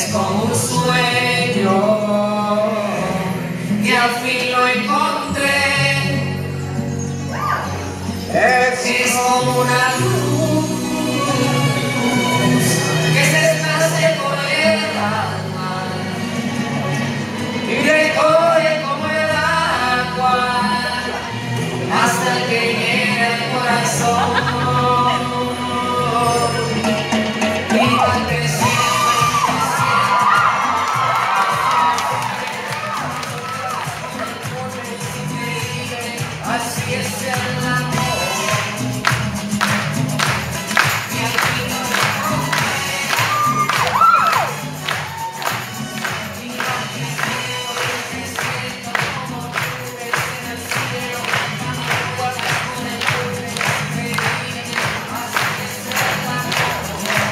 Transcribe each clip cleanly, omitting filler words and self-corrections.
como un sueño y al fin lo encontré. Es como una luz que se esparce por el alma y recorre como el agua hasta que llega el corazón. Así es el amor. Y al fin lo encontré. Mira que cielo creciendo como nubes en el cielo, cuando guardas con el nombre que vive. Así es el amor.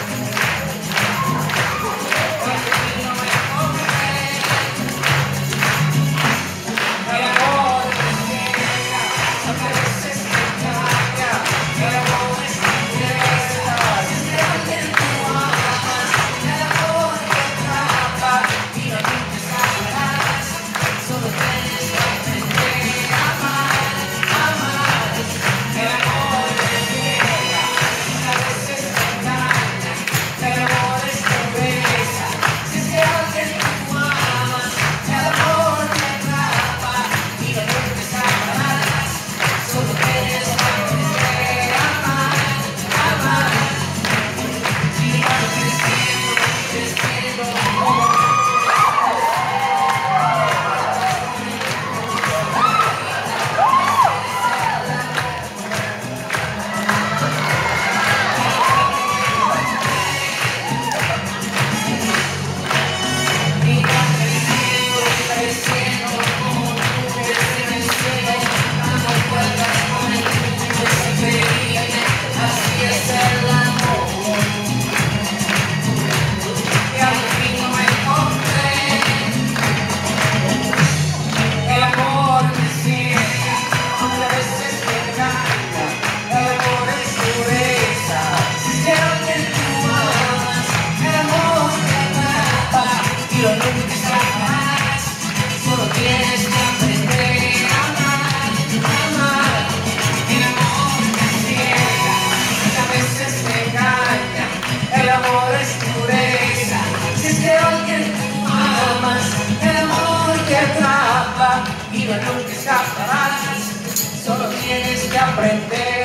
Y al fin lo encontré. El amor que llega. A veces te cambia, el amor es tristeza. Si es que alguien tú amas, el amor te atrapa y no nunca sabrás. Solo tienes que aprender a amar, amar. El amor te llega, a veces te engaña, el amor es pobreza. Si es que alguien tú amas, el amor te atrapa y no nunca sabrás. Solo tienes que aprender a amar, amar. Y vas creciendo, creciendo como y vas creciendo, creciendo como nubes en el cielo. Cuando vuelvas con el mundo se viene. Así es el amor. Y al fin lo encontré. El amor me ciega, aunque a veces te engaña. El amor es pureza. Si es que alguien tú amas, el amor te atrapa y lo nunca sabrás. Solo tienes que aprender a amar, amar. El amor te ciega, aunque a veces te engaña. El amor es pureza. Si es que alguien tú amas, el amor te atrapa y no nunca escaparás. Solo tienes que aprender